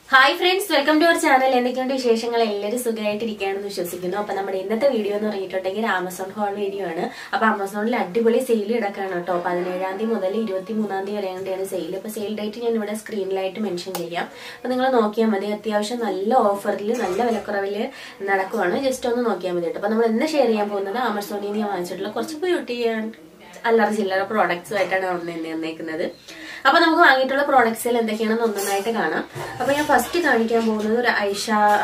Hi friends, welcome to our channel. എന്തൊക്കെയുണ്ട് വിശേഷങ്ങൾ? എല്ലാവരും സുഖമായിട്ടിരിക്കുകയാണെന്ന് വിശ്വസിക്കുന്നു. അപ്പോൾ നമ്മുടെ ഇന്നത്തെ വീഡിയോ എന്ന് പറഞ്ഞിട്ടുണ്ടെങ്കിൽ ആമസോൺ ഹോൾ വീഡിയോ ആണ്. അപ്പോൾ ആമസോണിൽ അടിപൊളി സെയിൽ നടക്കുകയാണ് കേട്ടോ. 17-ാം തീയതി മുതൽ 23-ാം തീയതി വരെയാണ് സെയിൽ. അപ്പോൾ സെയിൽ ഡേറ്റ് ഞാൻ ഇവിടെ സ്ക്രീനിലായിട്ട് മെൻഷൻ ചെയ്യാം. അപ്പോൾ നിങ്ങൾ നോക്കിയാൽ മതി. അത്യാവശ്യം നല്ല ഓഫറിൽ നല്ല വിലക്കുറവിൽ നടക്കുവാണ്. ജസ്റ്റ് ഒന്ന് നോക്കിയാൽ മതി കേട്ടോ. അപ്പോൾ നമ്മൾ ഇന്ന് ഷെയർ ചെയ്യാൻ പോകുന്നത് ആമസോണിൽ നിന്ന് ഞാൻ വാങ്ങിച്ചിട്ടുള്ള കുറച്ച് ബ്യൂട്ടി അല്ലറ ചില്ലറ പ്രോഡക്ട്സുമായിട്ടാണ് വന്നേക്കുന്നത്. അപ്പൊ നമുക്ക് വാങ്ങിയിട്ടുള്ള പ്രോഡക്ട്സിൽ എന്തൊക്കെയാണെന്ന് ഒന്നൊന്നായിട്ട് കാണാം. അപ്പൊ ഞാൻ ഫസ്റ്റ് കാണിക്കാൻ പോകുന്നത് ഒരു ഐഷ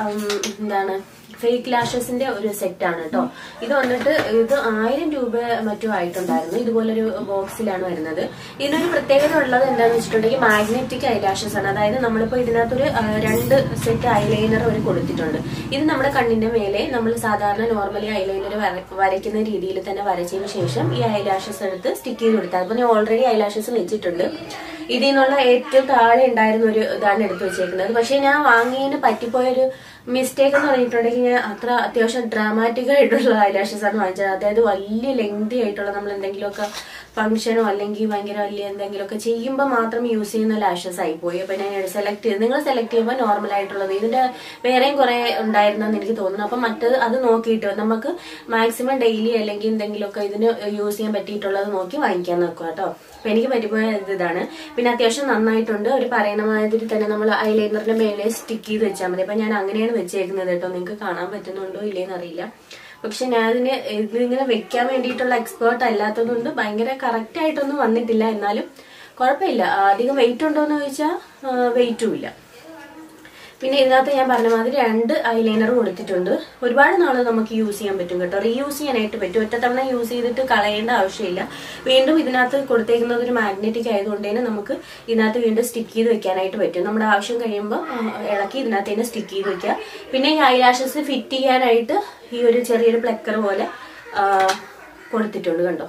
ഫേക്ക് ലാഷസിന്റെ ഒരു സെറ്റ് ആണ് കേട്ടോ. ഇത് വന്നിട്ട് ഇത് 1000 രൂപ മറ്റും ആയിട്ടുണ്ടായിരുന്നു. ഇതുപോലൊരു ബോക്സിലാണ് വരുന്നത്. ഇതിനൊരു പ്രത്യേകത ഉള്ളത് എന്താണെന്ന് വെച്ചിട്ടുണ്ടെങ്കിൽ മാഗ്നറ്റിക് ഐലാഷസ് ആണ്. അതായത് നമ്മളിപ്പോ ഇതിനകത്തൊരു 2 സെറ്റ് ഐലൈനർ അവർ കൊടുത്തിട്ടുണ്ട്. ഇത് നമ്മുടെ കണ്ണിന്റെ മേലെ നമ്മൾ സാധാരണ നോർമലി ഐലൈനർ വരയ്ക്കുന്ന രീതിയിൽ തന്നെ വരച്ചതിന് ശേഷം ഈ ഐലാഷസ് എടുത്ത് സ്റ്റിക്ക് ചെയ്ത് കൊടുത്താൽ. അപ്പൊ ഞാൻ ഓൾറെഡി ഐലാഷസ് വെച്ചിട്ടുണ്ട്. ഇതിൽ നിന്നുള്ള ഏറ്റവും താഴെ ഉണ്ടായിരുന്ന ഒരു ഇതാണ് എടുത്തു വെച്ചേക്കുന്നത്. പക്ഷെ ഞാൻ വാങ്ങിയതിന് പറ്റിപ്പോയൊരു മിസ്റ്റേക്ക് എന്ന് പറഞ്ഞിട്ടുണ്ടെങ്കിൽ ഞാൻ അത്ര അത്യാവശ്യം ഡ്രാമാറ്റിക് ആയിട്ടുള്ള ഐലാഷസ് ആണ് വാങ്ങിച്ചത്. അതായത് വലിയ ലെങ്തി ആയിട്ടുള്ള നമ്മൾ എന്തെങ്കിലുമൊക്കെ ഫംഗ്ഷനോ അല്ലെങ്കിൽ ഭയങ്കര വലിയ എന്തെങ്കിലുമൊക്കെ ചെയ്യുമ്പോൾ മാത്രം യൂസ് ചെയ്യുന്ന ലാഷസ് ആയിപ്പോയി. അപ്പൊ ഞാൻ സെലക്ട് ചെയ്ത് നിങ്ങൾ സെലക്ട് ചെയ്യുമ്പോൾ നോർമൽ ആയിട്ടുള്ളത് ഇതിന്റെ വേറെയും കുറെ ഉണ്ടായിരുന്നെന്ന് എനിക്ക് തോന്നുന്നു. അപ്പൊ മറ്റത് അത് നോക്കിയിട്ട് നമുക്ക് മാക്സിമം ഡെയിലി അല്ലെങ്കിൽ എന്തെങ്കിലുമൊക്കെ ഇതിന് യൂസ് ചെയ്യാൻ പറ്റിയിട്ടുള്ളത് നോക്കി വാങ്ങിക്കാൻ നോക്കുക കേട്ടോ. അപ്പൊ എനിക്ക് പറ്റിപ്പോയ ഇതാണ്. പിന്നെ അത്യാവശ്യം നന്നായിട്ടുണ്ട്. ഒരു പറയുന്ന മാതിരി തന്നെ നമ്മൾ ഐലൈനറിന്റെ മേലെ സ്റ്റിക്ക് ചെയ്ത് വെച്ചാൽ മതി. അപ്പൊ ഞാൻ അങ്ങനെയാണ് വെച്ചേക്കുന്നത് കേട്ടോ. നിങ്ങൾക്ക് കാണാൻ പറ്റുന്നുണ്ടോ ഇല്ലേന്ന് അറിയില്ല. പക്ഷെ ഞാൻ ഇതിങ്ങനെ വെക്കാൻ വേണ്ടിയിട്ടുള്ള എക്സ്പേർട്ട് അല്ലാത്തതുകൊണ്ട് ഭയങ്കര കറക്റ്റ് ആയിട്ടൊന്നും വന്നിട്ടില്ല. എന്നാലും കുഴപ്പമില്ല. അധികം വെയിറ്റ് ഉണ്ടോ എന്ന് ചോദിച്ചാൽ വെയിറ്റും ഇല്ല. പിന്നെ ഇതിനകത്ത് ഞാൻ പറഞ്ഞ മാതിരി 2 ഐലൈനർ കൊടുത്തിട്ടുണ്ട്. ഒരുപാട് നാള് നമുക്ക് യൂസ് ചെയ്യാൻ പറ്റും കേട്ടോ. റീയൂസ് ചെയ്യാനായിട്ട് പറ്റും. ഒറ്റത്തവണ യൂസ് ചെയ്തിട്ട് കളയേണ്ട ആവശ്യമില്ല. വീണ്ടും ഇതിനകത്ത് കൊടുത്തേക്കുന്നത് ഒരു മാഗ്നറ്റിക് ആയതുകൊണ്ട് തന്നെ നമുക്ക് ഇതിനകത്ത് വീണ്ടും സ്റ്റിക്ക് ചെയ്ത് വെക്കാനായിട്ട് പറ്റും. നമ്മുടെ ആവശ്യം കഴിയുമ്പോൾ ഇളക്കി ഇതിനകത്ത് തന്നെ സ്റ്റിക്ക് ചെയ്ത് വെക്കുക. പിന്നെ ഈ ഐലാഷസ് ഫിറ്റ് ചെയ്യാനായിട്ട് ഈ ഒരു ചെറിയൊരു പ്ലക്കർ പോലെ കൊടുത്തിട്ടുണ്ട് കണ്ടോ.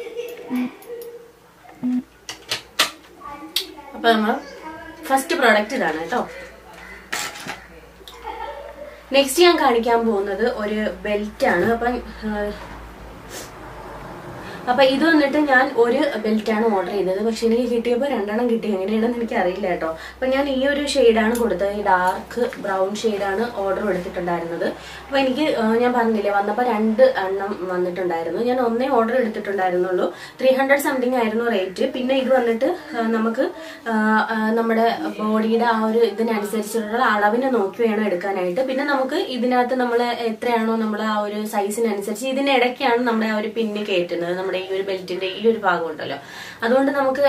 അപ്പൊ നമ്മൾ ഫസ്റ്റ് പ്രോഡക്റ്റ് ഇതാണ് കേട്ടോ. നെക്സ്റ്റ് ഞാൻ കാണിക്കാൻ പോകുന്നത് ഒരു ബെൽറ്റ് ആണ്. അപ്പൊ ഇത് വന്നിട്ട് ഞാൻ ഒരു ബെൽറ്റാണ് ഓർഡർ ചെയ്തത്. പക്ഷെ എനിക്ക് കിട്ടിയപ്പോൾ 2 കിട്ടി. എങ്ങനെയാണെന്ന് എനിക്ക് അറിയില്ല കേട്ടോ. അപ്പൊ ഞാൻ ഈ ഒരു ഷെയ്ഡാണ് കൊടുത്തത്. ഈ ഡാർക്ക് ബ്രൗൺ ഷെയ്ഡാണ് ഓർഡർ എടുത്തിട്ടുണ്ടായിരുന്നത്. അപ്പൊ എനിക്ക് ഞാൻ പറഞ്ഞില്ലേ വന്നപ്പോൾ 2 എണ്ണം വന്നിട്ടുണ്ടായിരുന്നു. ഞാൻ ഒന്നേ ഓർഡർ എടുത്തിട്ടുണ്ടായിരുന്നുള്ളൂ. 300 സംതിങ് ആയിരുന്നു റേറ്റ്. പിന്നെ ഇത് വന്നിട്ട് നമുക്ക് നമ്മുടെ ബോഡിയുടെ ആ ഒരു ഇതിനനുസരിച്ചുള്ള അളവിനെ നോക്കി വേണം എടുക്കാനായിട്ട്. പിന്നെ നമുക്ക് ഇതിനകത്ത് നമ്മൾ എത്രയാണോ നമ്മൾ ആ ഒരു സൈസിനനുസരിച്ച് ഇതിനിടയ്ക്കാണ് നമ്മുടെ ആ ഒരു പിന്ന് കയറ്റുന്നത്. നമ്മുടെ ഈ ഒരു ബെൽറ്റിന്റെ ഈ ഒരു ഭാഗം ഉണ്ടല്ലോ. അതുകൊണ്ട് നമുക്ക്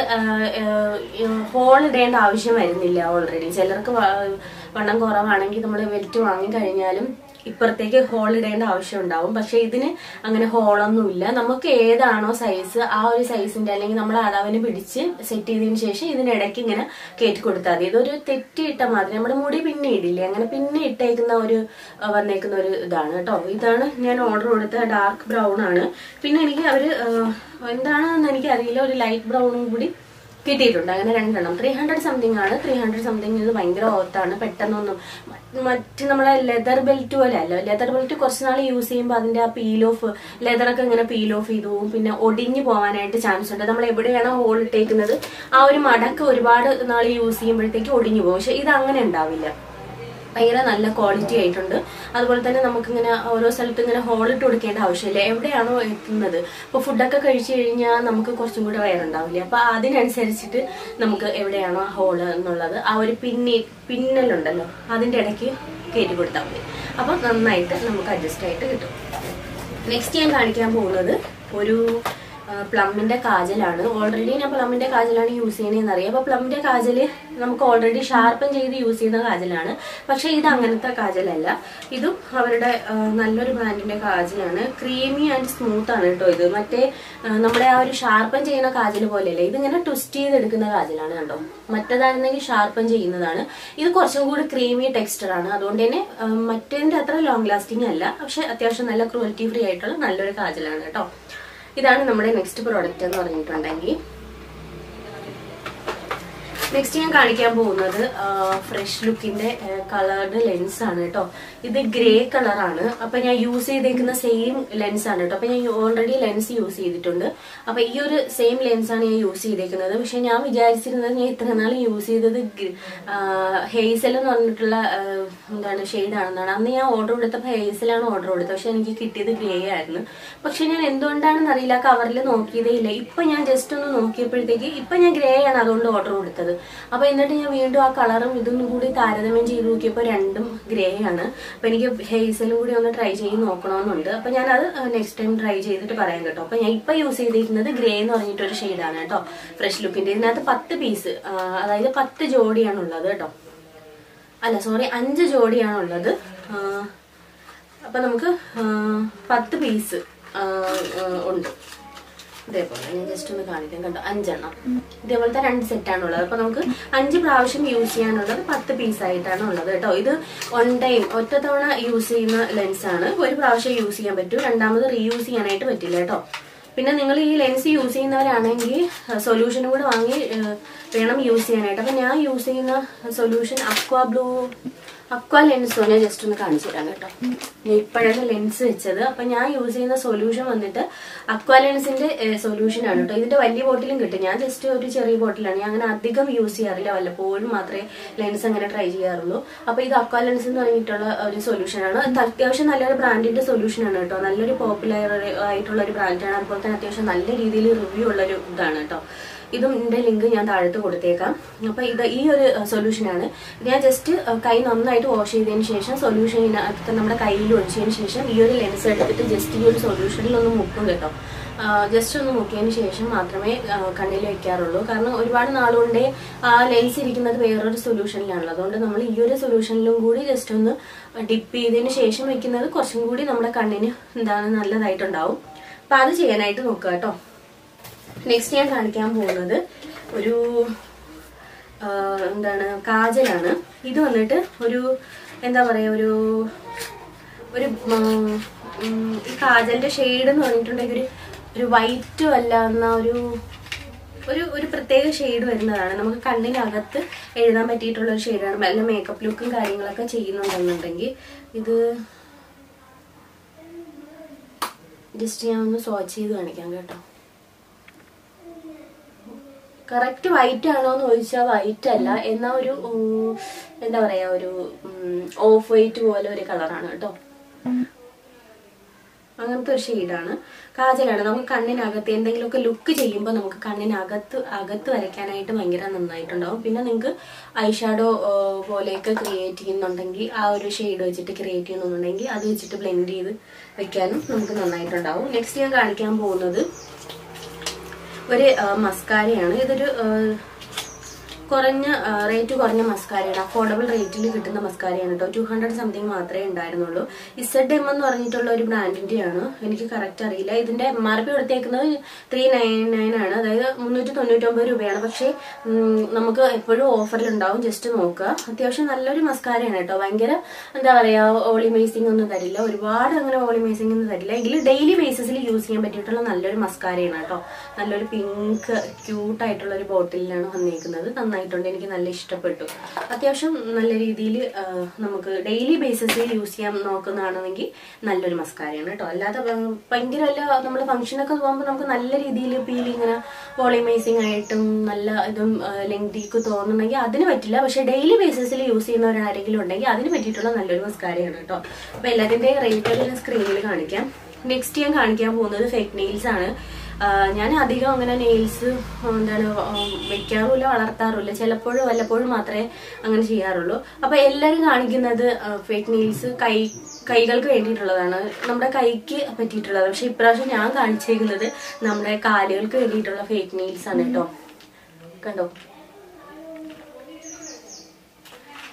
ഹോൾ ഇടേണ്ട ആവശ്യം വരുന്നില്ല. ഓൾറെഡി ചിലർക്ക് വണ്ണം കുറവാണെങ്കിൽ നമ്മൾ ബെൽറ്റ് വാങ്ങിക്കഴിഞ്ഞാലും ഇപ്പുറത്തേക്ക് ഹോൾ ഇടേണ്ട ആവശ്യം ഉണ്ടാവും. പക്ഷെ ഇതിന് അങ്ങനെ ഹോളൊന്നുമില്ല. നമുക്ക് ഏതാണോ സൈസ് ആ ഒരു സൈസിന്റെ അല്ലെങ്കിൽ നമ്മൾ അളവിന് പിടിച്ച് സെറ്റ് ചെയ്തതിന് ശേഷം ഇതിനിടയ്ക്ക് ഇങ്ങനെ കയറ്റി കൊടുത്താൽ മതി. ഇതൊരു തെറ്റിയിട്ട മാതിരി നമ്മുടെ മുടി പിന്നെ ഇടില്ലേ, അങ്ങനെ പിന്നെ ഇട്ടേക്കുന്ന ഒരു വന്നേക്കുന്ന ഒരു ഇതാണ് കേട്ടോ. ഇതാണ് ഞാൻ ഓർഡർ കൊടുത്ത ഡാർക്ക് ബ്രൗൺ ആണ്. പിന്നെ എനിക്ക് അവര് എന്താണെന്ന് എനിക്കറിയില്ല, ഒരു ലൈറ്റ് ബ്രൗണും കൂടി കിട്ടിയിട്ടുണ്ട്. അങ്ങനെ 2 എണ്ണം 300 സംതിങ് ആണ്. 300 സംതിങ് ഇത് ഭയങ്കര ഓർത്താണ്. പെട്ടെന്നൊന്നും മറ്റ് നമ്മളെ ലെതർ ബെൽറ്റ് പോലെ അല്ല. ലെതർ ബെൽറ്റ് കുറച്ച് നാൾ യൂസ് ചെയ്യുമ്പോൾ അതിന്റെ ആ പീൽ ഓഫ് ലെതറൊക്കെ ഇങ്ങനെ പീൽ ഓഫ് ചെയ്തു പോകും. പിന്നെ ഒടിഞ്ഞു പോകാനായിട്ട് ചാൻസ് ഉണ്ട്. നമ്മൾ എവിടെയാണോ ഹോൾ ഇട്ടേക്കുന്നത് ആ ഒരു മടക്ക് ഒരുപാട് നാൾ യൂസ് ചെയ്യുമ്പോഴത്തേക്ക് ഒടിഞ്ഞു പോകും. പക്ഷെ ഇത് അങ്ങനെ ഉണ്ടാവില്ല. ഭയങ്കര നല്ല ക്വാളിറ്റി ആയിട്ടുണ്ട്. അതുപോലെ തന്നെ നമുക്കിങ്ങനെ ഓരോ സ്ഥലത്ത് ഇങ്ങനെ ഹോളിട്ട് കൊടുക്കേണ്ട ആവശ്യമില്ല. എവിടെയാണോ എത്തുന്നത്, ഇപ്പോൾ ഫുഡൊക്കെ കഴിച്ചു കഴിഞ്ഞാൽ നമുക്ക് കുറച്ചും കൂടെ വയറുണ്ടാവില്ല. അപ്പൊ അതിനനുസരിച്ചിട്ട് നമുക്ക് എവിടെയാണോ ആ ഹോള് എന്നുള്ളത് ആ ഒരു പിന്നലുണ്ടല്ലോ അതിന്റെ ഇടയ്ക്ക് കയറ്റി കൊടുത്താൽ മതി. അപ്പൊ നന്നായിട്ട് നമുക്ക് അഡ്ജസ്റ്റ് ആയിട്ട് കിട്ടും. നെക്സ്റ്റ് ഞാൻ കാണിക്കാൻ പോകുന്നത് ഒരു പ്ലമ്മിന്റെ കാജലാണ്. ഓൾറെഡി ഞാൻ പ്ലമ്മിന്റെ കാജലാണ് യൂസ് ചെയ്യണതെന്ന് അറിയാം. അപ്പൊ പ്ലമ്മിന്റെ കാജല് നമുക്ക് ഓൾറെഡി ഷാർപ്പൻ ചെയ്ത് യൂസ് ചെയ്യുന്ന കാജലാണ്. പക്ഷെ ഇത് അങ്ങനത്തെ കാജലല്ല. ഇതും അവരുടെ നല്ലൊരു ബ്രാൻഡിന്റെ കാജലാണ്. ക്രീമി ആൻഡ് സ്മൂത്ത് ആണ് കേട്ടോ. ഇത് മറ്റേ നമ്മുടെ ആ ഒരു ഷാർപ്പൻ ചെയ്യുന്ന കാജല് പോലെയല്ല. ഇതിങ്ങനെ ട്വിസ്റ്റ് ചെയ്തെടുക്കുന്ന കാജലാണ് കണ്ടോ. മറ്റേതായിരുന്നെങ്കിൽ ഷാർപ്പൻ ചെയ്യുന്നതാണ്. ഇത് കുറച്ചും കൂടി ക്രീമി ടെക്സ്ചർ ആണ്. അതുകൊണ്ട് തന്നെ മറ്റേതിന്റെ അത്ര ലോങ് ലാസ്റ്റിംഗ് അല്ല. പക്ഷെ അത്യാവശ്യം നല്ല ക്രൂവൽറ്റി ഫ്രീ ആയിട്ടുള്ള നല്ലൊരു കാജലാണ് കേട്ടോ. ഇതാണ് നമ്മുടെ നെക്സ്റ്റ് പ്രോഡക്റ്റ് എന്ന് പറഞ്ഞിട്ടുണ്ടെങ്കിൽ നെക്സ്റ്റ് ഞാൻ കാണിക്കാൻ പോകുന്നത് ഫ്രഷ് ലുക്കിന്റെ കളർഡ് ലെൻസ് ആണ് കേട്ടോ. ഇത് ഗ്രേ കളറാണ്. അപ്പൊ ഞാൻ യൂസ് ചെയ്തേക്കുന്ന സെയിം ലെൻസ് ആണ് കേട്ടോ. അപ്പൊ ഞാൻ ഓൾറെഡി ലെൻസ് യൂസ് ചെയ്തിട്ടുണ്ട്. അപ്പൊ ഈ ഒരു സെയിം ലെൻസ് ആണ് ഞാൻ യൂസ് ചെയ്തേക്കുന്നത്. പക്ഷെ ഞാൻ വിചാരിച്ചിരുന്നത് ഞാൻ ഇത്ര നാൾ യൂസ് ചെയ്തത് ഹേസൽ എന്ന് പറഞ്ഞിട്ടുള്ള എന്താണ് ഷെയ്ഡാണെന്നാണ്. അന്ന് ഞാൻ ഓർഡർ കൊടുത്തപ്പോൾ ഹേസലാണ് ഓർഡർ കൊടുത്തത്. പക്ഷെ എനിക്ക് കിട്ടിയത് ഗ്രേ ആയിരുന്നു. പക്ഷെ ഞാൻ എന്തുകൊണ്ടാണെന്ന് അറിയില്ല, കവറിൽ നോക്കിയതേ ഇല്ല. ഇപ്പൊ ഞാൻ ജസ്റ്റ് ഒന്ന് നോക്കിയപ്പോഴത്തേക്ക് ഇപ്പൊ ഞാൻ ഗ്രേ ആണ് അതുകൊണ്ട് ഓർഡർ കൊടുത്തത്. അപ്പൊ എന്നിട്ട് ഞാൻ വീണ്ടും ആ കളറും ഇതൊന്നും കൂടി താരതമ്യം ചെയ്ത് നോക്കിയപ്പോൾ രണ്ടും ഗ്രേ ആണ്. അപ്പൊ എനിക്ക് ഹേസലും കൂടി ഒന്ന് ട്രൈ ചെയ്ത് നോക്കണമെന്നുണ്ട്. അപ്പൊ ഞാൻ അത് നെക്സ്റ്റ് ടൈം ട്രൈ ചെയ്തിട്ട് പറയാം കേട്ടോ. അപ്പൊ ഞാൻ ഇപ്പൊ യൂസ് ചെയ്തിരിക്കുന്നത് ഗ്രേ എന്ന് പറഞ്ഞിട്ടൊരു ഷെയ്ഡാണ് കേട്ടോ, ഫ്രഷ് ലുക്കിന്റെ. ഇതിനകത്ത് 10 പീസ്, അതായത് 10 ജോഡിയാണുള്ളത് കേട്ടോ. അല്ല സോറി, 5 ജോഡിയാണുള്ളത്. അപ്പൊ നമുക്ക് 10 പീസ് ഉണ്ട്. ഇതേപോലെ ഞാൻ ജസ്റ്റ് ഒന്ന് കാണിക്കാം കേട്ടോ. 5 എണ്ണം ഇതേപോലത്തെ 2 സെറ്റാണുള്ളത്. അപ്പൊ നമുക്ക് 5 പ്രാവശ്യം യൂസ് ചെയ്യാനുള്ളത് 10 പീസായിട്ടാണ് ഉള്ളത് കേട്ടോ. ഇത് വൺ ടൈം ഒറ്റ തവണ യൂസ് ചെയ്യുന്ന ലെൻസ് ആണ്. ഒരു പ്രാവശ്യം യൂസ് ചെയ്യാൻ പറ്റൂ, രണ്ടാമത് റീയൂസ് ചെയ്യാനായിട്ട് പറ്റില്ല കേട്ടോ. പിന്നെ നിങ്ങൾ ഈ ലെൻസ് യൂസ് ചെയ്യുന്നവരാണെങ്കിൽ സൊല്യൂഷനും കൂടെ വാങ്ങി വേണം യൂസ് ചെയ്യാനായിട്ട്. അപ്പൊ ഞാൻ യൂസ് ചെയ്യുന്ന സൊല്യൂഷൻ അക്വാ ലെൻസോ ഞാൻ ജസ്റ്റ് ഒന്ന് കാണിച്ചു തരാം കേട്ടോ. ഞാൻ ഇപ്പോഴാണ് ലെൻസ് വെച്ചത്. അപ്പൊ ഞാൻ യൂസ് ചെയ്യുന്ന സൊല്യൂഷൻ വന്നിട്ട് അക്വാ ലെൻസിന്റെ സൊല്യൂഷൻ ആണ് കേട്ടോ. ഇതിന്റെ വലിയ ബോട്ടിലും കിട്ടും. ഞാൻ ജസ്റ്റ് ഒരു ചെറിയ ബോട്ടിലാണ്. ഞാൻ അങ്ങനെ അധികം യൂസ് ചെയ്യാറില്ല, വല്ലപ്പോഴും മാത്രമേ ലെൻസ് അങ്ങനെ ട്രൈ ചെയ്യാറുള്ളൂ. അപ്പൊ ഇത് അക്വാ ലെൻസ് എന്ന് പറഞ്ഞിട്ടുള്ള ഒരു സൊല്യൂഷൻ ആണ്. അത്യാവശ്യം നല്ലൊരു ബ്രാൻഡിന്റെ സൊല്യൂഷൻ ആണ് കേട്ടോ. നല്ലൊരു പോപ്പുലർ ആയിട്ടുള്ള ഒരു ബ്രാൻഡാണ്. അതുപോലെ തന്നെ അത്യാവശ്യം നല്ല രീതിയിൽ റിവ്യൂ ഉള്ളൊരു ഇതാണ് കേട്ടോ. ഇതും ഇതിന്റെ ലിങ്ക് ഞാൻ താഴത്ത് കൊടുത്തേക്കാം. അപ്പൊ ഇത് ഈ ഒരു സൊല്യൂഷനാണ്. ഞാൻ ജസ്റ്റ് കൈ നന്നായിട്ട് വാഷ് ചെയ്തതിന് ശേഷം സൊല്യൂഷനകത്ത് നമ്മുടെ കയ്യിൽ ഒഴിച്ചതിന് ശേഷം ഈ ഒരു ലെൻസ് എടുത്തിട്ട് ജസ്റ്റ് ഈ ഒരു സൊല്യൂഷനിൽ ഒന്ന് മുക്കും കേട്ടോ. ജസ്റ്റ് ഒന്ന് മുക്കിയതിന് ശേഷം മാത്രമേ കണ്ണിൽ വെക്കാറുള്ളൂ. കാരണം ഒരുപാട് നാളുകൊണ്ടേ ആ ലെൻസ് ഇരിക്കുന്നത് വേറൊരു സൊല്യൂഷനിലാണല്ലോ. അതുകൊണ്ട് നമ്മൾ ഈ ഒരു സൊല്യൂഷനിലും കൂടി ജസ്റ്റ് ഒന്ന് ഡിപ്പ് ചെയ്തതിന് ശേഷം വെക്കുന്നത് കുറച്ചും കൂടി നമ്മുടെ കണ്ണിന് നല്ലതായിട്ടുണ്ടാവും. അപ്പൊ അത് ചെയ്യാനായിട്ട് നോക്കുക കേട്ടോ. നെക്സ്റ്റ് ഞാൻ കാണിക്കാൻ പോകുന്നത് ഒരു കാജലാണ്. ഇത് വന്നിട്ട് ഒരു എന്താ പറയാ, ഒരു ഈ കാജലിന്റെ ഷെയ്ഡ് എന്ന് പറഞ്ഞിട്ടുണ്ടെങ്കിൽ ഒരു വൈറ്റും അല്ല എന്ന ഒരു പ്രത്യേക ഷെയ്ഡ് വരുന്നതാണ്. നമുക്ക് കണ്ണിനകത്ത് എഴുതാൻ പറ്റിയിട്ടുള്ള ഒരു ഷെയ്ഡാണ്. നല്ല മേക്കപ്പ് ലുക്കും കാര്യങ്ങളൊക്കെ ചെയ്യുന്നുണ്ടെന്നുണ്ടെങ്കിൽ ഇത് ജസ്റ്റ് ഞാൻ ഒന്ന് സ്വാച്ച് ചെയ്ത് കാണിക്കാം കേട്ടോ. കറക്റ്റ് വൈറ്റ് ആണോ എന്ന് ചോദിച്ചാൽ വൈറ്റ് അല്ല, എന്നാ ഒരു എന്താ പറയാ, ഒരു ഓഫ് വൈറ്റ് പോലെ ഒരു കളറാണ് കേട്ടോ. അങ്ങനത്തെ ഒരു ഷെയ്ഡാണ്. കാജലാണ്. നമുക്ക് കണ്ണിനകത്ത് എന്തെങ്കിലുമൊക്കെ ലുക്ക് ചെയ്യുമ്പോൾ നമുക്ക് കണ്ണിനകത്ത് വരയ്ക്കാനായിട്ട് ഭയങ്കര നന്നായിട്ടുണ്ടാവും. പിന്നെ നിങ്ങൾക്ക് ഐഷാഡോ പോലെയൊക്കെ ക്രിയേറ്റ് ചെയ്യുന്നുണ്ടെങ്കിൽ ആ ഒരു ഷെയ്ഡ് വെച്ചിട്ട് ക്രിയേറ്റ് ചെയ്യുന്നുണ്ടെങ്കിൽ അത് വെച്ചിട്ട് ബ്ലെൻഡ് ചെയ്ത് വെക്കാനും നമുക്ക് നന്നായിട്ടുണ്ടാവും. നെക്സ്റ്റ് ഞാൻ കാണിക്കാൻ പോകുന്നത് ഒരു മസ്കാരയാണ്. ഇതൊരു റേറ്റ് കുറഞ്ഞ മസ്കാരയാണ്. അഫോർഡബിൾ റേറ്റിൽ കിട്ടുന്ന മസ്കാരയാണ് കേട്ടോ. 200 സംതിങ് മാത്രമേ ഉണ്ടായിരുന്നുള്ളൂ. ZM എന്ന് പറഞ്ഞിട്ടുള്ള ഒരു ബ്രാൻഡിന്റെയാണ്. എനിക്ക് കറക്റ്റ് അറിയില്ല. ഇതിന്റെ MRP കൊടുത്തേക്കുന്നത് 399 ആണ്, അതായത് 399 രൂപയാണ്. പക്ഷെ നമുക്ക് എപ്പോഴും ഓഫറിൽ ഉണ്ടാവും. ജസ്റ്റ് നോക്കുക. അത്യാവശ്യം നല്ലൊരു മസ്കാരയാണ് കേട്ടോ. ഭയങ്കര എന്താ പറയാ, ഓളിമൈസിംഗ് ഒന്നും തരില്ല, ഒരുപാട് അങ്ങനെ ഓളിമൈസിംഗ് ഒന്നും തരില്ല. എങ്കിലും ഡെയിലി ബേസിസിൽ യൂസ് ചെയ്യാൻ പറ്റിയിട്ടുള്ള നല്ലൊരു മസ്കാരയാണ് കേട്ടോ. നല്ലൊരു പിങ്ക് ക്യൂട്ടായിട്ടുള്ള ഒരു ബോട്ടിലാണ് വന്നേക്കുന്നത്. നന്നായിട്ടുണ്ട്, എനിക്ക് നല്ല ഇഷ്ടപ്പെട്ടു. അത്യാവശ്യം നല്ല രീതിയിൽ നമുക്ക് ഡെയിലി ബേസിസിൽ യൂസ് ചെയ്യാൻ നോക്കുന്നതാണെങ്കിൽ നല്ലൊരു മസ്കാരയാണ് കേട്ടോ. അല്ലാതെ ഭയങ്കര നമ്മൾ ഫംഗ്ഷനൊക്കെ പോകുമ്പോൾ നമുക്ക് നല്ല രീതിയിൽ പീൽ ഇങ്ങനെ വോളിമൈസിങ് ആയിട്ടും നല്ല ഇതും ലെങ്തിക്ക് തോന്നുന്നെങ്കിൽ അതിന് പറ്റില്ല. പക്ഷെ ഡെയിലി ബേസിസിൽ യൂസ് ചെയ്യുന്നവരാരെങ്കിലും ഉണ്ടെങ്കിൽ അതിന് പറ്റിയിട്ടുള്ള നല്ലൊരു മസ്കാരയാണ് കേട്ടോ. അപ്പൊ എല്ലാത്തിൻ്റെ റേറ്റ് ഞാൻ സ്ക്രീനിൽ കാണിക്കാം. നെക്സ്റ്റ് ഞാൻ കാണിക്കാൻ പോകുന്നത് ഫേക്ക് നെയിൽസ് ആണ്. ഞാൻ അധികം അങ്ങനെ നെയിൽസ് വെക്കാറുമില്ല, വളർത്താറുമില്ല. ചിലപ്പോഴും വല്ലപ്പോഴും മാത്രമേ അങ്ങനെ ചെയ്യാറുള്ളൂ. അപ്പൊ എല്ലാവരും കാണിക്കുന്നത് ഫേക്ക് നെയിൽസ് കൈകൾക്ക് വേണ്ടിയിട്ടുള്ളതാണ്, നമ്മുടെ കൈക്ക് പറ്റിയിട്ടുള്ളത്. പക്ഷെ ഇപ്രാവശ്യം ഞാൻ കാണിച്ചേക്കുന്നത് നമ്മുടെ കാലുകൾക്ക് വേണ്ടിയിട്ടുള്ള ഫേക്ക് നെയിൽസ് ആണ് കേട്ടോ. കണ്ടോ,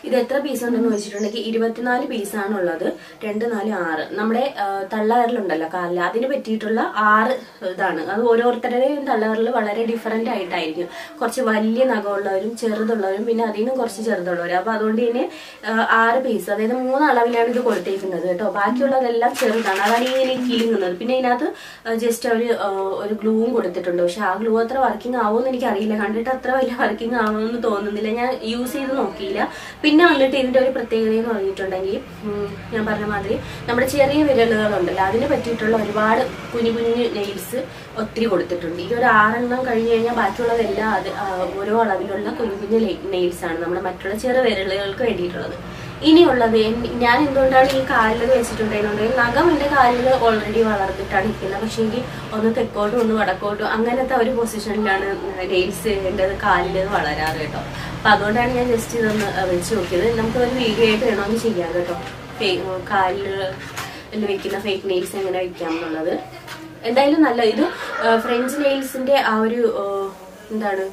ഇത് എത്ര പീസ് ഉണ്ടെന്ന് വെച്ചിട്ടുണ്ടെങ്കിൽ 24 പീസാണുള്ളത്. 2, 4, 6. നമ്മുടെ തള്ളവിരലുണ്ടല്ലോ കാലിൽ, അതിന് പറ്റിയിട്ടുള്ള 6 ഇതാണ്. അത് ഓരോരുത്തരുടെയും തള്ളവിരൽ വളരെ ഡിഫറെന്റ് ആയിട്ടായിരിക്കും. കുറച്ച് വലിയ നഖമുള്ളവരും ചെറുതുള്ളവരും പിന്നെ അതിൽ നിന്നും കുറച്ച് ചെറുതുള്ളവരും. അപ്പൊ അതുകൊണ്ട് തന്നെ 6 പീസ്, അതായത് 3 അളവിലാണ് ഇത് കൊടുത്തേക്കുന്നത് കേട്ടോ. ബാക്കിയുള്ളതെല്ലാം ചെറുതാണ്, അതാണ് ഇങ്ങനെ കിലുങ്ങുന്നത്. പിന്നെ ഇതിനകത്ത് ജസ്റ്റ് ഒരു ഗ്ലൂവും കൊടുത്തിട്ടുണ്ട്. പക്ഷെ ആ ഗ്ലൂ അത്ര വർക്കിംഗ് ആവുമെന്ന് എനിക്ക് അറിയില്ല, കണ്ടിട്ട് അത്ര വലിയ വർക്കിംഗ് ആവുമെന്ന് തോന്നുന്നില്ല. ഞാൻ യൂസ് ചെയ്ത് നോക്കിയില്ല. പിന്നെ വന്നിട്ട് ഇതിന്റെ ഒരു പ്രത്യേകത എന്ന് പറഞ്ഞിട്ടുണ്ടെങ്കിൽ, ഞാൻ പറഞ്ഞ മാതിരി നമ്മുടെ ചെറിയ വിരലുകളുണ്ടല്ലോ അതിന് പറ്റിയിട്ടുള്ള ഒരുപാട് കുഞ്ഞു കുഞ്ഞു നെയിൽസ് ഒത്തിരി കൊടുത്തിട്ടുണ്ട്. ഈ ഒരു 6 എണ്ണം കഴിഞ്ഞ് കഴിഞ്ഞാൽ ബാക്കിയുള്ളതെല്ലാം ഓരോ അളവിലുള്ള കുഞ്ഞു കുഞ്ഞു നെയിൽസ് ആണ് നമ്മുടെ മറ്റുള്ള ചെറു വിരലുകൾക്ക് വേണ്ടിയിട്ടുള്ളത്. ഇനിയുള്ളത് ഞാൻ എന്തുകൊണ്ടാണ് ഈ കാലിൽ വെച്ചിട്ടുണ്ടെന്നുണ്ടെങ്കിൽ, നഖം എന്റെ കാലിൽ ഓൾറെഡി വളർന്നിട്ടാണ് ഇരിക്കുന്നത്. പക്ഷേ എങ്കിൽ ഒന്ന് തെക്കോട്ടും ഒന്ന് വടക്കോട്ടും അങ്ങനത്തെ ഒരു പൊസിഷനിലാണ് നെയിൽസ് എൻ്റെ കാലിൽ വളരാറ് കേട്ടോ. അപ്പൊ അതുകൊണ്ടാണ് ഞാൻ ജസ്റ്റ് ഇതൊന്ന് വെച്ച് നോക്കിയത്. നമുക്കൊരു വീഡിയോ ആയിട്ട് വേണമെങ്കിൽ ചെയ്യാം കേട്ടോ, കാലിൽ വെക്കുന്ന ഫേക്ക് നെയിൽസ് എങ്ങനെ വെക്കാം എന്നുള്ളത്. എന്തായാലും നല്ല ഇത് ഫ്രഞ്ച് നെയിൽസിന്റെ ആ ഒരു എന്താണ്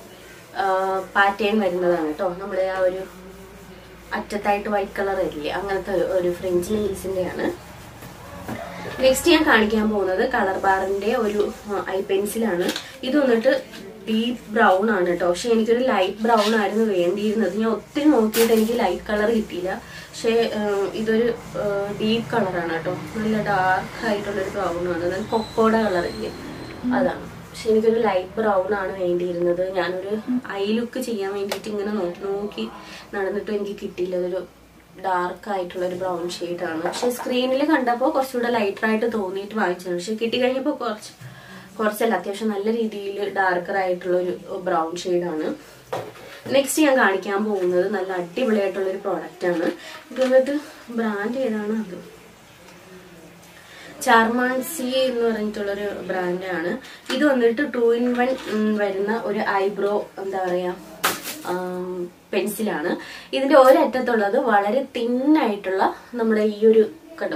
പാറ്റേൺ വരുന്നതാണ് കേട്ടോ. നമ്മുടെ ആ ഒരു അറ്റത്തായിട്ട് വൈറ്റ് കളർ ഇല്ലേ, അങ്ങനത്തെ ഒരു ഫ്രഞ്ച് നെയിൽസിന്റെ ആണ്. നെക്സ്റ്റ് ഞാൻ കാണിക്കാൻ പോകുന്നത് കളർ ബാറിന്റെ ഒരു ഐ പെൻസിലാണ്. ഇത് വന്നിട്ട് ഡീപ്പ് ബ്രൗൺ ആണ് കേട്ടോ. പക്ഷെ എനിക്കൊരു ലൈറ്റ് ബ്രൗൺ ആയിരുന്നു വേണ്ടിയിരുന്നത്. ഞാൻ ഒത്തിരി നോക്കിയിട്ട് എനിക്ക് ലൈറ്റ് കളർ കിട്ടിയില്ല. പക്ഷെ ഇതൊരു ഡീപ്പ് കളറാണ് കേട്ടോ, നല്ല ഡാർക്ക് ആയിട്ടുള്ളൊരു ബ്രൗൺ ആണ്. അതായത് കൊക്കോട കളറില്ലേ അതാണ്. പക്ഷെ എനിക്കൊരു ലൈറ്റ് ബ്രൗൺ ആണ് വേണ്ടിയിരുന്നത്. ഞാനൊരു ഐ ലുക്ക് ചെയ്യാൻ വേണ്ടിയിട്ട് ഇങ്ങനെ നോക്കി നടന്നിട്ടും എനിക്ക് കിട്ടിയില്ല. അതൊരു ഡാർക്ക് ആയിട്ടുള്ള ഒരു ബ്രൗൺ ഷെയ്ഡാണ്. പക്ഷെ സ്ക്രീനിൽ കണ്ടപ്പോൾ കുറച്ചുകൂടെ ലൈറ്റർ ആയിട്ട് തോന്നിയിട്ട് വാങ്ങിച്ചതാണ്. പക്ഷെ കിട്ടിക്കഴിഞ്ഞപ്പോൾ കുറച്ചല്ല, അത്യാവശ്യം നല്ല രീതിയിൽ ഡാർക്കർ ആയിട്ടുള്ള ഒരു ബ്രൗൺ ഷെയ്ഡാണ്. നെക്സ്റ്റ് ഞാൻ കാണിക്കാൻ പോകുന്നത് നല്ല അടിപൊളിയായിട്ടുള്ള ഒരു പ്രോഡക്റ്റ് ആണ്. ഇത് വന്നിട്ട് ബ്രാൻഡ് ഏതാണ്, അത് ചാർമാൻസി എന്ന് പറഞ്ഞിട്ടുള്ളൊരു ബ്രാൻഡാണ്. ഇത് വന്നിട്ട് 2 in 1 വരുന്ന ഒരു ഐബ്രോ എന്താ പറയാ പെൻസിലാണ്. ഇതിന്റെ ഒരറ്റത്തുള്ളത് വളരെ തിന്നായിട്ടുള്ള നമ്മുടെ ഈ ഒരു കണ്ടോ,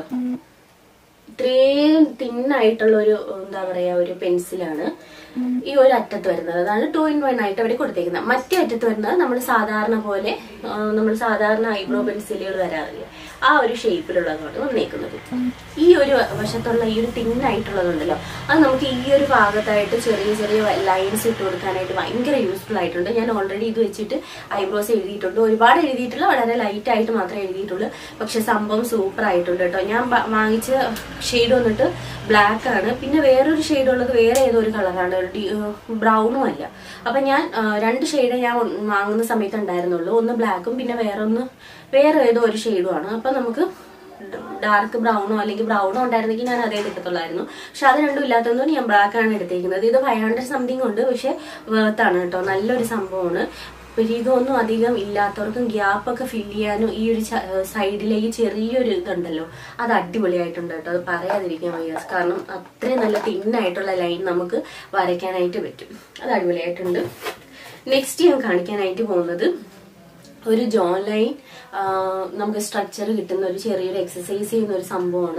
ഇത്രയും തിന്നായിട്ടുള്ള ഒരു എന്താ പറയാ ഒരു പെൻസിലാണ് ഈ ഒരു അറ്റത്ത് വരുന്നത്. അതാണ് 2 in 1 ആയിട്ട് അവർ കൊടുത്തേക്കുന്നത്. മറ്റേ അറ്റത്ത് വരുന്നത് നമ്മൾ സാധാരണ പോലെ നമ്മൾ സാധാരണ ഐബ്രോ പെൻസിലുകൾ വരാറില്ല, ആ ഒരു ഷേപ്പിലുള്ളതാണ് വന്നേക്കുന്നത്. ഈ ഒരു വശത്തുള്ള ഈ ഒരു തിന്നായിട്ടുള്ളതുണ്ടല്ലോ, അത് നമുക്ക് ഈ ഒരു ഭാഗത്തായിട്ട് ചെറിയ ചെറിയ ലൈൻസ് ഇട്ട് കൊടുക്കാനായിട്ട് ഭയങ്കര യൂസ്ഫുൾ ആയിട്ടുണ്ട്. ഞാൻ ഓൾറെഡി ഇത് വെച്ചിട്ട് ഐബ്രോസ് എഴുതിയിട്ടുണ്ട്. ഒരുപാട് എഴുതിയിട്ടില്ല, വളരെ ലൈറ്റ് ആയിട്ട് മാത്രമേ എഴുതിയിട്ടുള്ളൂ. പക്ഷെ സംഭവം സൂപ്പർ ആയിട്ടുണ്ട് കേട്ടോ. ഞാൻ വാങ്ങിച്ച ഷെയ്ഡ് വന്നിട്ട് ബ്ലാക്ക് ആണ്. പിന്നെ വേറൊരു ഷെയ്ഡ് ഉള്ളത് വേറെ ഏതോ ഒരു കളറാണ്, ബ്രൗണും അല്ല. അപ്പൊ ഞാൻ 2 ഷെയ്ഡ് ഞാൻ വാങ്ങുന്ന സമയത്ത് ഉണ്ടായിരുന്നുള്ളൂ. ഒന്ന് ബ്ലാക്കും പിന്നെ വേറെ ഏതോ ഒരു ഷെയ്ഡും ആണ്. അപ്പൊ നമുക്ക് ഡാർക്ക് ബ്രൗണോ അല്ലെങ്കിൽ ബ്രൗണോ ഉണ്ടായിരുന്നെങ്കിൽ ഞാൻ അതേ എടുക്കത്തുള്ളായിരുന്നു. പക്ഷെ അത് രണ്ടും ഇല്ലാത്തതുകൊണ്ട് ഞാൻ ബ്ലാക്ക് ആണ് എടുത്തേക്കുന്നത്. ഇത് 500 സംതിങ് ഉണ്ട്, പക്ഷെ വേർത്താണ് കേട്ടോ, നല്ലൊരു സംഭവമാണ്. പിന്നെ ഇതൊന്നും അധികം ഇല്ലാത്തവർക്കും ഗ്യാപ്പൊക്കെ ഫില്ല് ചെയ്യാനും ഈ ഒരു സൈഡിലേക്ക് ചെറിയൊരു ഇതുണ്ടല്ലോ, അത് അടിപൊളിയായിട്ടുണ്ട് കേട്ടോ. അത് പറയാതിരിക്കാൻ വയ്യ, കാരണം അത്രയും നല്ല തിന്നായിട്ടുള്ള ലൈൻ നമുക്ക് വരയ്ക്കാനായിട്ട് പറ്റും. അത് അടിപൊളിയായിട്ടുണ്ട്. നെക്സ്റ്റ് ഞാൻ കാണിക്കാനായിട്ട് പോകുന്നത് ഒരു ജോ ലൈൻ നമുക്ക് സ്ട്രക്ചർ കിട്ടുന്ന ഒരു ചെറിയൊരു എക്സസൈസ് ചെയ്യുന്ന ഒരു സംഭവമാണ്.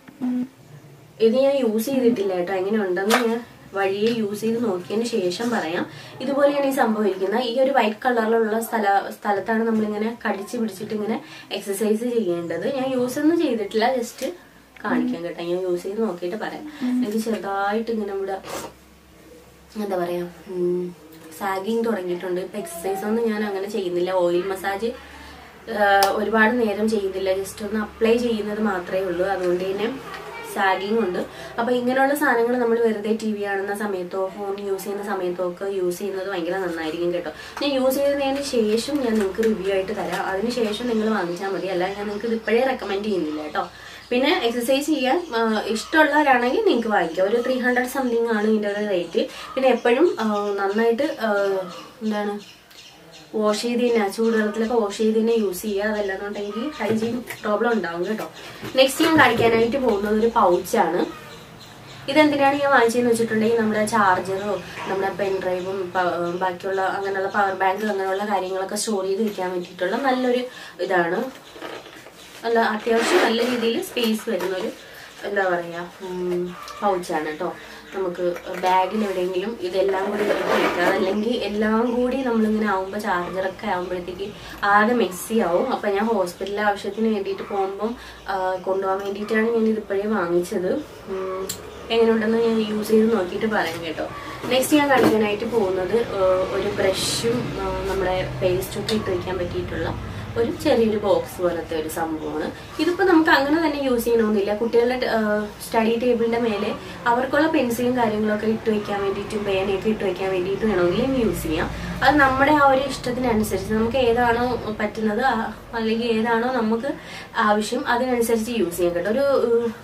ഇത് ഞാൻ യൂസ് ചെയ്തിട്ടില്ല കേട്ടോ, എങ്ങനെ ഉണ്ടെന്ന് ഞാൻ വഴിയെ യൂസ് ചെയ്ത് നോക്കിയതിന് ശേഷം പറയാം. ഇതുപോലെയാണ് ഈ സംഭവം ഇരിക്കുന്നത്. ഈ ഒരു വൈറ്റ് കളറിലുള്ള സ്ഥലത്താണ് നമ്മളിങ്ങനെ കടിച്ച് പിടിച്ചിട്ട് ഇങ്ങനെ എക്സസൈസ് ചെയ്യേണ്ടത്. ഞാൻ യൂസ് ഒന്നും ചെയ്തിട്ടില്ല, ജസ്റ്റ് കാണിക്കാം കേട്ടോ. ഞാൻ യൂസ് ചെയ്ത് നോക്കിയിട്ട് പറയാം. എനിക്ക് ചെറുതായിട്ട് ഇങ്ങനെ ഇവിടെ എന്താ പറയാ സാഗിങ് തുടങ്ങിയിട്ടുണ്ട്. ഇപ്പൊ എക്സസൈസ് ഒന്നും ഞാൻ അങ്ങനെ ചെയ്യുന്നില്ല. ഓയിൽ മസാജ് ഒരുപാട് നേരം ചെയ്യുന്നില്ല, ജസ്റ്റ് ഒന്ന് അപ്ലൈ ചെയ്യുന്നത് മാത്രമേ ഉള്ളൂ. അതുകൊണ്ട് തന്നെ സാഗിങ് ഉണ്ട്. അപ്പൊ ഇങ്ങനെയുള്ള സാധനങ്ങൾ നമ്മൾ വെറുതെ TV കാണുന്ന സമയത്തോ ഫോൺ യൂസ് ചെയ്യുന്ന സമയത്തോ ഒക്കെ യൂസ് ചെയ്യുന്നത് ഭയങ്കര നന്നായിരിക്കും കേട്ടോ. ഞാൻ യൂസ് ചെയ്തതിന് ശേഷം ഞാൻ നിങ്ങൾക്ക് റിവ്യൂ ആയിട്ട് തരാം. അതിനുശേഷം നിങ്ങൾ വാങ്ങിച്ചാൽ മതി, അല്ല ഞാൻ നിങ്ങൾക്ക് ഇത് ഇപ്പോഴേ റെക്കമെൻഡ് ചെയ്യുന്നില്ല കേട്ടോ. പിന്നെ എക്സസൈസ് ചെയ്യാൻ ഇഷ്ടമുള്ളവരാണെങ്കിൽ നിങ്ങൾക്ക് വാങ്ങിക്കാം. ഒരു 300 സംതിങ് ആണ് ഇതിൻ്റെ ഒരു റേറ്റ്. പിന്നെ എപ്പോഴും നന്നായിട്ട് എന്താണ് വാഷ് ചെയ്ത് തന്നെ, ചൂടുവെള്ളത്തിലൊക്കെ വാഷ് ചെയ്ത് തന്നെ യൂസ് ചെയ്യുക. അതല്ലാന്നുണ്ടെങ്കിൽ ഹൈജീൻ പ്രോബ്ലം ഉണ്ടാവും കേട്ടോ. നെക്സ്റ്റ് ഞാൻ കാണിക്കാനായിട്ട് പോകുന്നത് ഒരു പൗച്ചാണ്. ഇതെന്തിനാണ് ഞാൻ വാങ്ങിച്ചതെന്ന് വെച്ചിട്ടുണ്ടെങ്കിൽ നമ്മുടെ ചാർജറോ നമ്മുടെ പെൻ ഡ്രൈവും ബാക്കിയുള്ള അങ്ങനെയുള്ള പവർ ബാങ്ക് അങ്ങനെയുള്ള കാര്യങ്ങളൊക്കെ സ്റ്റോർ ചെയ്ത് വെക്കാൻ വേണ്ടിയിട്ടുള്ള നല്ലൊരു ഇതാണ്. അല്ല അത്യാവശ്യം നല്ല രീതിയിൽ സ്പേസ് വരുന്നൊരു എന്താ പറയുക പൗച്ചാണ് കേട്ടോ. നമുക്ക് ബാഗിൽ എവിടെയെങ്കിലും ഇതെല്ലാം കൂടി ഇട്ട് വയ്ക്കാം. അതല്ലെങ്കിൽ എല്ലാം കൂടി നമ്മളിങ്ങനെ ആവുമ്പോൾ ചാർജറൊക്കെ ആകുമ്പോഴത്തേക്ക് ആകെ മെസ്സി ആവും. അപ്പം ഞാൻ ഹോസ്പിറ്റലിലെ ആവശ്യത്തിന് വേണ്ടിയിട്ട് പോകുമ്പം കൊണ്ടുപോകാൻ വേണ്ടിയിട്ടാണ് ഞാൻ ഇതിപ്പോഴേ വാങ്ങിച്ചത്. എങ്ങനെയുണ്ടെന്ന് ഞാൻ യൂസ് ചെയ്ത് നോക്കിയിട്ട് പറയാം കേട്ടോ. നെക്സ്റ്റ് ഞാൻ കാണിക്കാനായിട്ട് പോകുന്നത് ഒരു ബ്രഷും നമ്മുടെ പേസ്റ്റൊക്കെ ഇട്ട് വയ്ക്കാൻ പറ്റിയിട്ടുള്ള ഒരു ചെറിയൊരു ബോക്സ് പോലത്തെ ഒരു സംഭവമാണ്. ഇതിപ്പോൾ നമുക്ക് അങ്ങനെ തന്നെ യൂസ് ചെയ്യണമെന്നില്ല. കുട്ടികളുടെ സ്റ്റഡി ടേബിളിൻ്റെ മേലെ അവർക്കുള്ള പെൻസിലും കാര്യങ്ങളൊക്കെ ഇട്ട് വയ്ക്കാൻ വേണ്ടിയിട്ടും പേനയൊക്കെ ഇട്ട് വയ്ക്കാൻ വേണ്ടിയിട്ട് വേണമെങ്കിലും യൂസ് ചെയ്യാം. അത് നമ്മുടെ ആ ഒരു ഇഷ്ടത്തിനനുസരിച്ച് നമുക്ക് ഏതാണോ പറ്റുന്നത് അല്ലെങ്കിൽ ഏതാണോ നമുക്ക് ആവശ്യം അതിനനുസരിച്ച് യൂസ് ചെയ്യാം കേട്ടോ. ഒരു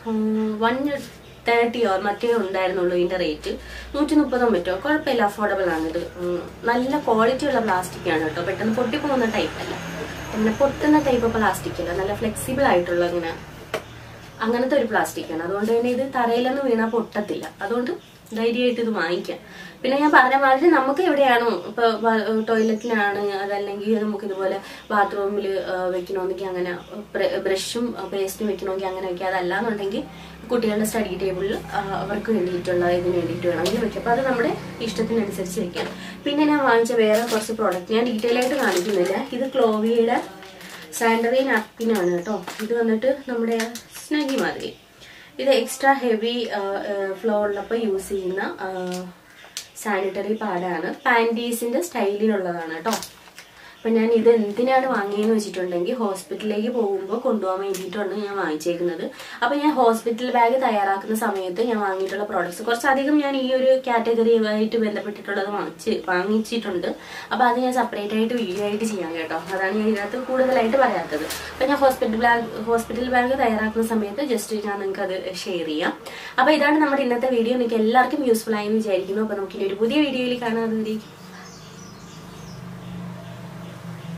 130 മറ്റേ ഉണ്ടായിരുന്നുള്ളൂ ഇതിൻ്റെ റേറ്റ്. 130 പറ്റുമോ? കുഴപ്പമില്ല, അഫോർഡബിൾ ആണിത്. നല്ല ക്വാളിറ്റി ഉള്ള പ്ലാസ്റ്റിക് ആണ് കേട്ടോ. പെട്ടെന്ന് പൊട്ടിപ്പോകുന്ന ടൈപ്പ് അല്ല, പിന്നെ പൊട്ടുന്ന ടൈപ്പ് പ്ലാസ്റ്റിക് അല്ല, നല്ല ഫ്ലെക്സിബിൾ ആയിട്ടുള്ള അങ്ങനത്തെ ഒരു പ്ലാസ്റ്റിക് ആണ്. അതുകൊണ്ട് തന്നെ ഇത് തറയിലൊന്നും വീണാൽ പൊട്ടത്തില്ല. അതുകൊണ്ട് ധൈര്യമായിട്ട് ഇത് വാങ്ങിക്കാം. പിന്നെ ഞാൻ പറഞ്ഞ മാതിരി നമുക്ക് എവിടെയാണോ ഇപ്പൊ ടോയ്ലറ്റിലാണ്, അതല്ലെങ്കിൽ നമുക്ക് ഇതുപോലെ ബാത്റൂമിൽ വെക്കണമെങ്കിൽ അങ്ങനെ ബ്രഷും പേസ്റ്റും വെക്കണമെങ്കിൽ അങ്ങനെ വെക്കുക. അതല്ലാന്നുണ്ടെങ്കിൽ കുട്ടികളുടെ സ്റ്റഡി ടേബിളിൽ അവർക്ക് വേണ്ടിയിട്ടുള്ള ഇതിന് വേണ്ടിയിട്ട് വേണമെങ്കിൽ വെക്കാം. അപ്പോൾ അത് നമ്മുടെ ഇഷ്ടത്തിനനുസരിച്ച് വെക്കാം. പിന്നെ ഞാൻ വാങ്ങിച്ച വേറെ കുറച്ച് പ്രോഡക്റ്റ് ഞാൻ ഡീറ്റെയിൽ ആയിട്ട് കാണിക്കുന്നില്ല. ഇത് ക്ലോവിയുടെ സാനിറ്ററി നാപ്കിനാണ് കേട്ടോ. ഇത് വന്നിട്ട് നമ്മുടെ സ്നഗി മാതിരി. ഇത് എക്സ്ട്രാ ഹെവി ഫ്ലോ ഉള്ളപ്പോൾ യൂസ് ചെയ്യുന്ന സാനിറ്ററി പാഡാണ്. പാൻറ്റീസിൻ്റെ സ്റ്റൈലിലുള്ളതാണ് കേട്ടോ. അപ്പം ഞാൻ ഇത് എന്തിനാണ് വാങ്ങിയെന്ന് വെച്ചിട്ടുണ്ടെങ്കിൽ ഹോസ്പിറ്റലിലേക്ക് പോകുമ്പോൾ കൊണ്ടുപോകാൻ വേണ്ടിയിട്ടാണ് ഞാൻ വാങ്ങിച്ചേക്കുന്നത്. അപ്പം ഞാൻ ഹോസ്പിറ്റൽ ബാഗ് തയ്യാറാക്കുന്ന സമയത്ത് ഞാൻ വാങ്ങിയിട്ടുള്ള പ്രോഡക്ട്സ് കുറച്ചധികം ഞാൻ ഈ ഒരു കാറ്റഗറിയുമായിട്ട് ബന്ധപ്പെട്ടിട്ടുള്ളത് വാങ്ങിച്ചിട്ടുണ്ട്. അപ്പോൾ അത് ഞാൻ സെപ്പറേറ്റ് ആയിട്ട് വീഡിയോ ആയിട്ട് ചെയ്യാം കേട്ടോ. അതാണ് ഞാൻ ഇതിനകത്ത് കൂടുതലായിട്ട് പറയാത്തത്. അപ്പം ഞാൻ ഹോസ്പിറ്റൽ ബാഗ് തയ്യാറാക്കുന്ന സമയത്ത് ജസ്റ്റ് ഞാൻ നിങ്ങൾക്ക് അത് ഷെയർ ചെയ്യാം. അപ്പോൾ ഇതാണ് നമ്മുടെ ഇന്നത്തെ വീഡിയോ. നിങ്ങൾക്ക് എല്ലാവർക്കും യൂസ്ഫുൾ ആയെന്ന് വിചാരിക്കുന്നു. അപ്പോൾ നമുക്കിനി ഒരു പുതിയ വീഡിയോയിൽ കാണാം.